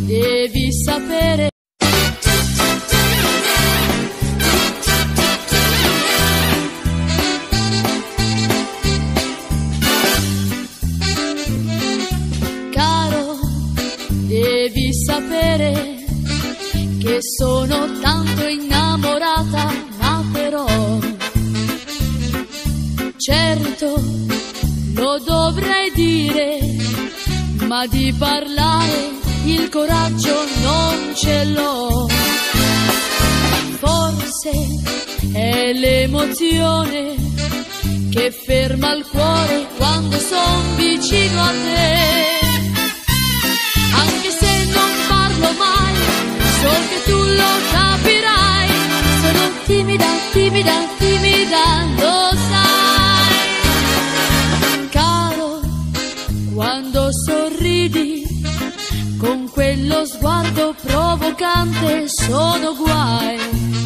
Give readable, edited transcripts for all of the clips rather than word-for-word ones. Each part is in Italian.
devi sapere. Caro, devi sapere che sono tanto innamorata, ma però certo lo dovrei dire, ma di parlare il coraggio non ce l'ho. Forse è l'emozione che ferma il cuore quando son vicino a te. Anche se non parlo mai, so che tu lo capirai. Sono timida, timida, timida, lo sai. Caro, quando sorridi con quello sguardo provocante sono guai.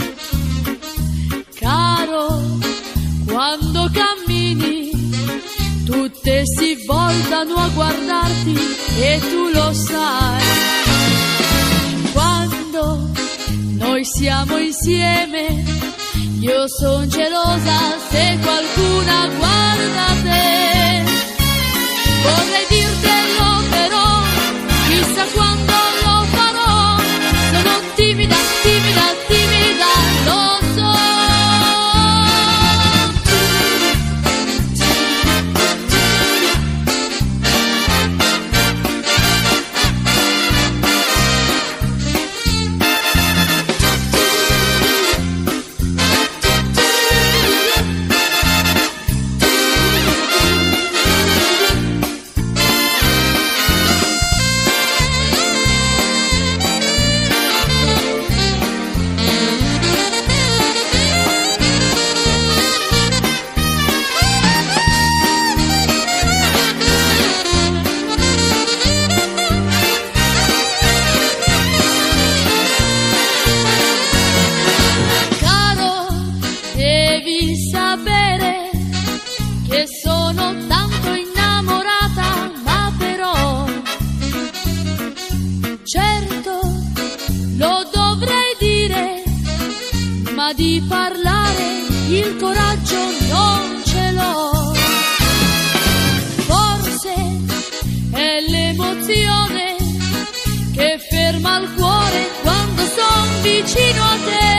Caro, quando cammini tutte si voltano a guardarti e tu lo sai. Quando noi siamo insieme io son gelosa se qualcuna guarda te. Vorrei dirtelo però chissà quando lo farò. Sono timida, timida, timida, lo so. Devi sapere che sono tanto innamorata, ma però certo lo dovrei dire, ma di parlare il coraggio non ce l'ho. Forse è l'emozione che ferma il cuore quando son vicino a te.